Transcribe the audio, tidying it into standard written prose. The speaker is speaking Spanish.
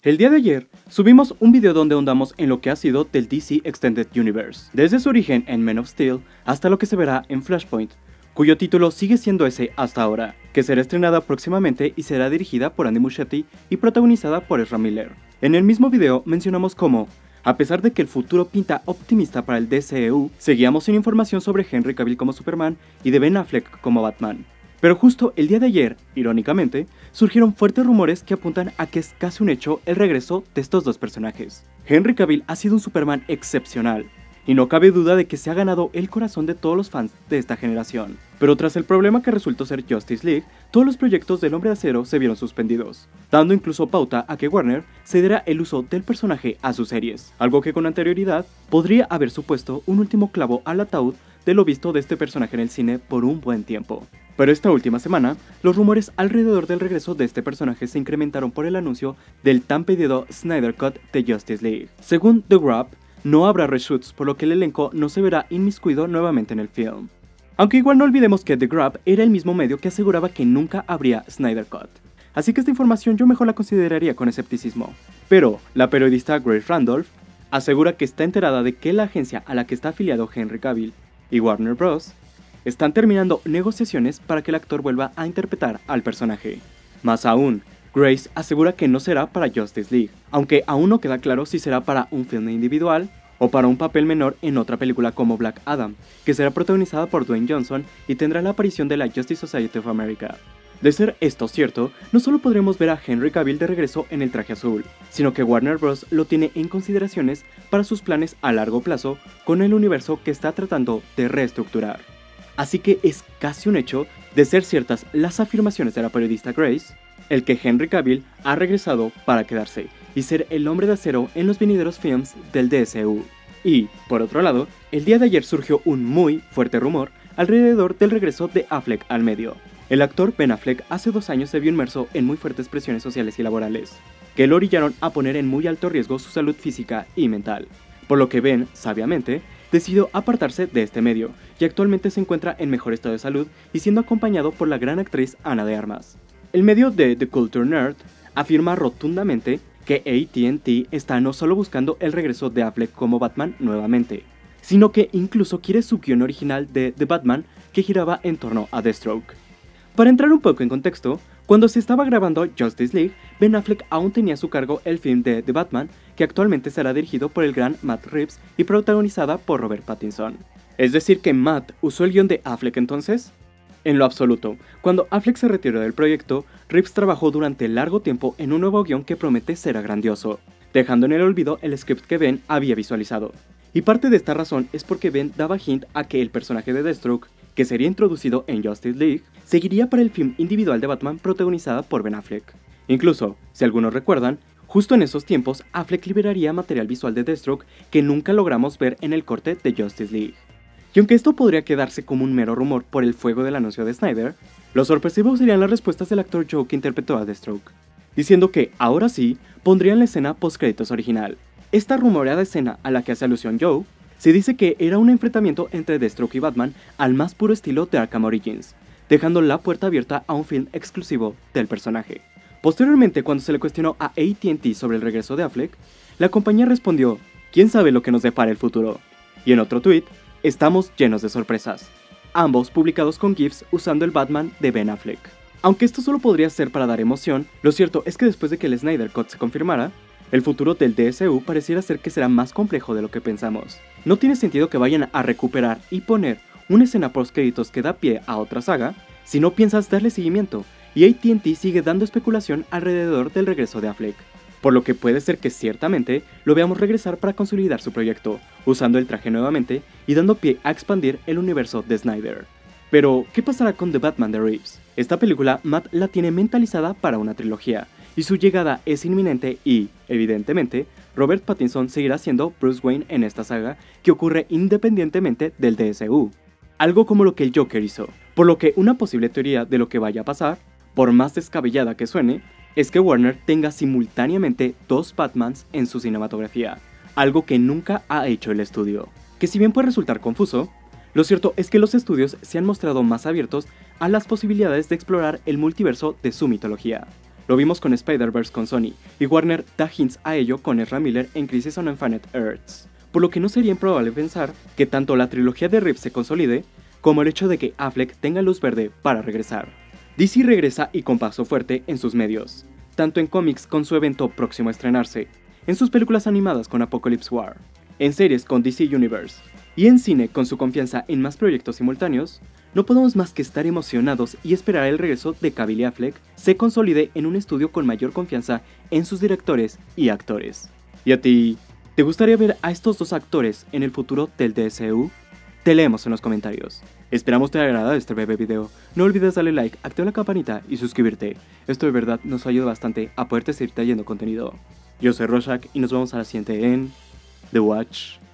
El día de ayer, subimos un video donde ahondamos en lo que ha sido del DC Extended Universe, desde su origen en Man of Steel hasta lo que se verá en Flashpoint, cuyo título sigue siendo ese hasta ahora, que será estrenada próximamente y será dirigida por Andy Muschietti y protagonizada por Ezra Miller. En el mismo video mencionamos cómo, a pesar de que el futuro pinta optimista para el DCEU, seguíamos sin información sobre Henry Cavill como Superman y de Ben Affleck como Batman. Pero justo el día de ayer, irónicamente, surgieron fuertes rumores que apuntan a que es casi un hecho el regreso de estos dos personajes. Henry Cavill ha sido un Superman excepcional, y no cabe duda de que se ha ganado el corazón de todos los fans de esta generación. Pero tras el problema que resultó ser Justice League, todos los proyectos del Hombre de Acero se vieron suspendidos, dando incluso pauta a que Warner cediera el uso del personaje a sus series, algo que con anterioridad podría haber supuesto un último clavo al ataúd de lo visto de este personaje en el cine por un buen tiempo. Pero esta última semana, los rumores alrededor del regreso de este personaje se incrementaron por el anuncio del tan pedido Snyder Cut de Justice League. Según The Wrap, no habrá reshoots, por lo que el elenco no se verá inmiscuido nuevamente en el film. Aunque igual no olvidemos que The Wrap era el mismo medio que aseguraba que nunca habría Snyder Cut, así que esta información yo mejor la consideraría con escepticismo. Pero la periodista Grace Randolph asegura que está enterada de que la agencia a la que está afiliado Henry Cavill y Warner Bros. Están terminando negociaciones para que el actor vuelva a interpretar al personaje. Más aún, Grace asegura que no será para Justice League, aunque aún no queda claro si será para un film individual o para un papel menor en otra película como Black Adam, que será protagonizada por Dwayne Johnson y tendrá la aparición de la Justice Society of America. De ser esto cierto, no solo podremos ver a Henry Cavill de regreso en el traje azul, sino que Warner Bros. Lo tiene en consideraciones para sus planes a largo plazo con el universo que está tratando de reestructurar. Así que es casi un hecho, de ser ciertas las afirmaciones de la periodista Grace, el que Henry Cavill ha regresado para quedarse y ser el Hombre de Acero en los venideros films del DCU. Y, por otro lado, el día de ayer surgió un muy fuerte rumor alrededor del regreso de Affleck al medio. El actor Ben Affleck hace 2 años se vio inmerso en muy fuertes presiones sociales y laborales, que lo orillaron a poner en muy alto riesgo su salud física y mental, por lo que Ben, sabiamente, decidió apartarse de este medio, y actualmente se encuentra en mejor estado de salud y siendo acompañado por la gran actriz Ana de Armas. El medio de The Culture Nerd afirma rotundamente que AT&T está no solo buscando el regreso de Affleck como Batman nuevamente, sino que incluso quiere su guion original de The Batman que giraba en torno a Deathstroke. Para entrar un poco en contexto, cuando se estaba grabando Justice League, Ben Affleck aún tenía a su cargo el film de The Batman, que actualmente será dirigido por el gran Matt Reeves y protagonizada por Robert Pattinson. ¿Es decir que Matt usó el guion de Affleck entonces? En lo absoluto. Cuando Affleck se retiró del proyecto, Reeves trabajó durante largo tiempo en un nuevo guion que promete ser grandioso, dejando en el olvido el script que Ben había visualizado. Y parte de esta razón es porque Ben daba hint a que el personaje de Deathstroke, que sería introducido en Justice League, seguiría para el film individual de Batman protagonizada por Ben Affleck. Incluso, si algunos recuerdan, justo en esos tiempos Affleck liberaría material visual de Deathstroke que nunca logramos ver en el corte de Justice League. Y aunque esto podría quedarse como un mero rumor por el fuego del anuncio de Snyder, lo sorpresivo serían las respuestas del actor Joe que interpretó a Deathstroke, diciendo que ahora sí pondrían la escena post-créditos original. Esta rumoreada escena a la que hace alusión Joe se dice que era un enfrentamiento entre Deathstroke y Batman al más puro estilo de Arkham Origins, dejando la puerta abierta a un film exclusivo del personaje. Posteriormente, cuando se le cuestionó a AT&T sobre el regreso de Affleck, la compañía respondió: ¿quién sabe lo que nos depara el futuro? Y en otro tweet, estamos llenos de sorpresas, ambos publicados con GIFs usando el Batman de Ben Affleck. Aunque esto solo podría ser para dar emoción, lo cierto es que después de que el Snyder Cut se confirmara, el futuro del DCU pareciera ser que será más complejo de lo que pensamos. No tiene sentido que vayan a recuperar y poner una escena post créditos que da pie a otra saga si no piensas darle seguimiento, y AT&T sigue dando especulación alrededor del regreso de Affleck, por lo que puede ser que ciertamente lo veamos regresar para consolidar su proyecto, usando el traje nuevamente y dando pie a expandir el universo de Snyder. Pero, ¿qué pasará con The Batman de Reeves? Esta película Matt la tiene mentalizada para una trilogía, y su llegada es inminente y, evidentemente, Robert Pattinson seguirá siendo Bruce Wayne en esta saga que ocurre independientemente del DCU. Algo como lo que el Joker hizo, por lo que una posible teoría de lo que vaya a pasar, por más descabellada que suene, es que Warner tenga simultáneamente 2 Batmans en su cinematografía, algo que nunca ha hecho el estudio. Que si bien puede resultar confuso, lo cierto es que los estudios se han mostrado más abiertos a las posibilidades de explorar el multiverso de su mitología. Lo vimos con Spider-Verse con Sony, y Warner da hints a ello con Ezra Miller en Crisis on Infinite Earths, por lo que no sería improbable pensar que tanto la trilogía de Reeves se consolide, como el hecho de que Affleck tenga luz verde para regresar. DC regresa y con paso fuerte en sus medios, tanto en cómics con su evento próximo a estrenarse, en sus películas animadas con Apocalypse War, en series con DC Universe, y en cine con su confianza en más proyectos simultáneos. No podemos más que estar emocionados y esperar el regreso de Cavill y Affleck se consolide en un estudio con mayor confianza en sus directores y actores. ¿Y a ti, te gustaría ver a estos dos actores en el futuro del DCU? Te leemos en los comentarios. Esperamos te haya agradado este breve video. No olvides darle like, activar la campanita y suscribirte. Esto de verdad nos ayuda bastante a poderte seguir trayendo contenido. Yo soy Rorschach y nos vemos a la siguiente en The Watch.